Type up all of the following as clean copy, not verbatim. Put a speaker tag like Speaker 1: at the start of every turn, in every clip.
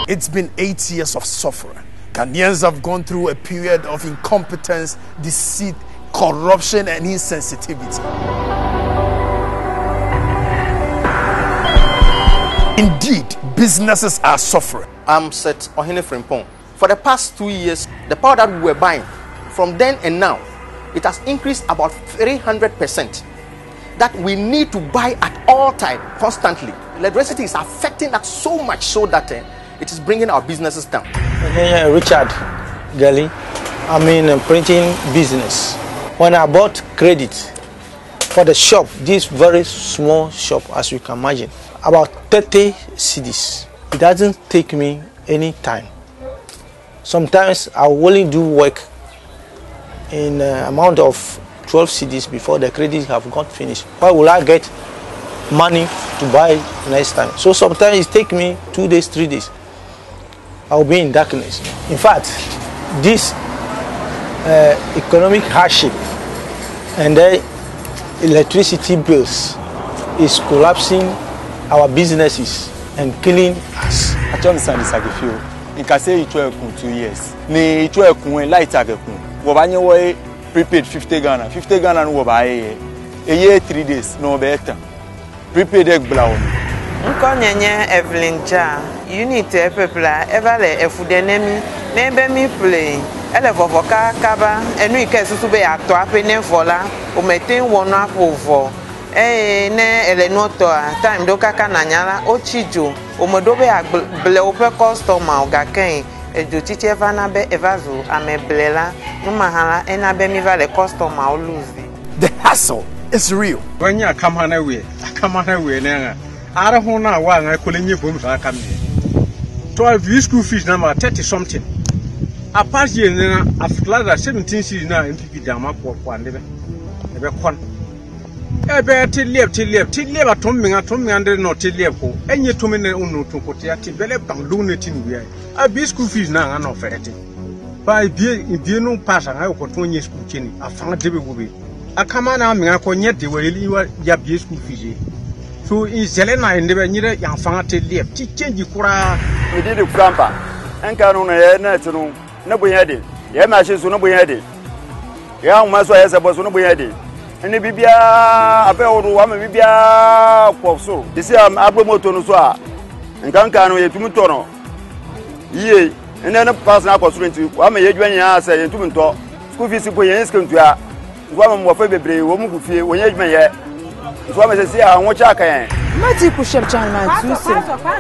Speaker 1: It's been 8 years of suffering. Ghanaians have gone through a period of incompetence, deceit, corruption, and insensitivity. Indeed, businesses are suffering.
Speaker 2: I'm Seth Ohene Frimpong. For the past 2 years, the power that we were buying, from then and now, it has increased about 300%. That we need to buy at all time, constantly. Electricity is affecting us so much so that it is bringing our businesses down.
Speaker 3: Richard Gali, I'm in a printing business. When I bought credit for the shop, this very small shop, as you can imagine, about 30 cedis. It doesn't take me any time. Sometimes I will only do work in an amount of 12 cedis before the credits have got finished. Why will I get money to buy next time? So sometimes it takes me 2 days, 3 days. I'll be in darkness. In fact, this economic hardship and the electricity bills is collapsing our businesses and killing us.
Speaker 4: I don't understand this again. In case you try 2 years, ne try light again. Wabanye way prepaid 50 Ghana. 50 Ghana no wabaye. A year 3 days no better. Prepaid egg blow.
Speaker 5: Nkonyenye Evelyn Ja, unity pepla evale efudenemi nebe mi play ele vovoka kaba enu ike susu be ato apene fola o metin wonu apovo ne ele noto time do kaka nanyala ochijo o modo be ble ope customer ogaken ejo tiche vana be evazo ameblela no mahala enabe mi vale customer o lose.
Speaker 1: The hassle is real.
Speaker 6: When you come on away na I don't know why I couldn't give him a come here. 12 school fees number 30 something. A past year, after 17 seasons now, MPP Dama for one day. Ever con. Ever till live at Tommy under not till live. And yet 2 minutes uno to put your develop and lunating we are. I be school fees now and offer it. By being no pass, I got 1 year school chinny. I found David will be. I come on, I'm going to yet the way you are your school fees. So in Selena and never near young fancy live. Change kura.
Speaker 4: We did a grandpa. And can on a natural. Nobody had it. Yeah, matches will not be had it. Young Master has a boss will not be had it. And the Bibia, a pair of woman, Bibia, so. You see, I'm Abramoto Noa. And can we to Mutono? Ye, and then a person I was going to. I'm a year when you are saying to Muto. School fees for your instant to her. One more baby, woman who feel when you may. So I say I want to check.
Speaker 7: Mati pushep chanman tuse.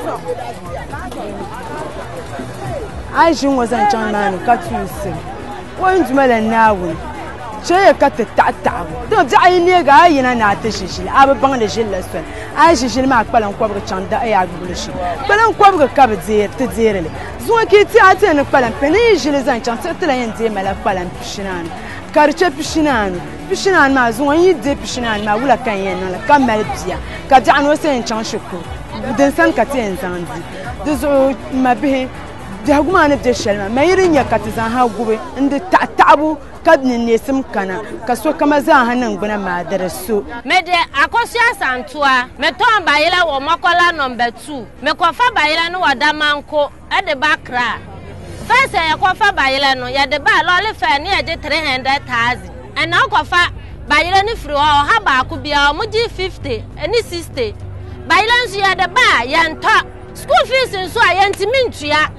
Speaker 7: I jun was an chanman katuse. One jumela nawu. Chaya kat tata. Don't die near guy in an artificial. I have a bang the lesson. I shall mark Palan Quabra Chanda a bullshit. Palan Quabra covered there to dearly. Zwaki theatre and a Palan Penisial is an chance and Zemela Palan Pishinan. Carche Pishinan. Pishinan Mazon, you did Pishinan, Mawula Kayen, la Camelpsia, Kajan was saying Chanshuku, then San Katin Zanzi. This old Mabe, the woman of the Shelma, Mayrin Yakatizan, how good, and the Tatabu, Kadnin Nesum Kana, Kaswakamazan, and Gunama, there is so.
Speaker 8: Mede Akosia Santua, Meton Baila or Makola number 2, Mekofa Baila no Adamanko at the backra. First, I Kofa Baila no, yet the bar lolly fair near the 300,000. And now Kofa Baila free or Haba could be our Muji 50 and 60. Bailans you at the bar, yan talk. School fees in so I antimintia.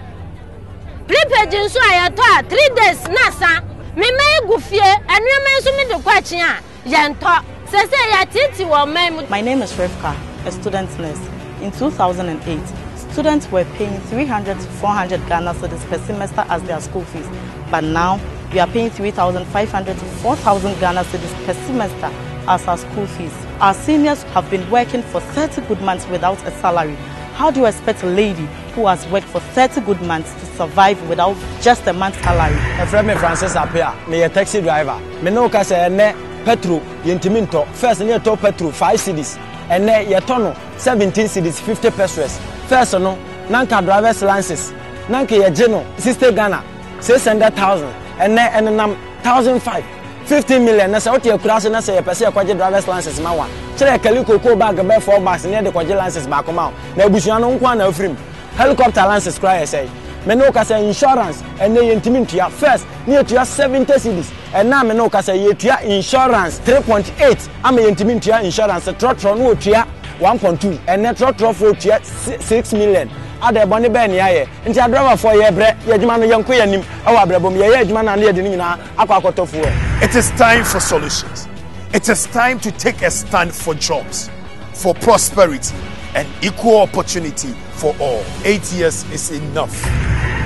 Speaker 8: Prepaid in so I taught 3 days, Nasa. Me may go fear and you mention me the question. Yan talk. Say, Titi or ma'am.
Speaker 9: My name is Revka, a student nurse. In 2008, students were paying 300 to 400 Ghana cedis per semester as their school fees. But now, we are paying 3,500 to 4,000 Ghana cedis per semester as our school fees. Our seniors have been working for 30 good months without a salary. How do you expect a lady who has worked for 30 good months to survive without just a month's salary?
Speaker 3: My friend Francis Apia, me a taxi driver. Me no ka say ne petrol yentiminto. First near top petrol 5 cedis. And ne yetono 17 cedis 50 pesos. First no nanka driver's license. Nanka ye geno 60 Ghana 600,000. And ne and nam 1,500. 15 million. Na say what you cross na say person your kwaje driver's license ma one. Chere kaliko ko bag be 4 bags near the kwaje license ba come out. Na ebusuan no nkwa na afrim. helicopter lances cry say me no ka say insurance and they intimate first near to 70 cedis and now me no ka say yetua insurance 3.8 am intimate insurance trotro no tua 1.2 and net trotro for tua 6 million ade boni be ne aye nti adriver for ye bre ye djuma no yenko yanim awa brabom ye djuma na ne de nyina akwakotofo.
Speaker 1: It is time for solutions. It is time to take a stand for jobs, for prosperity and equal opportunity for all. 8 years is enough.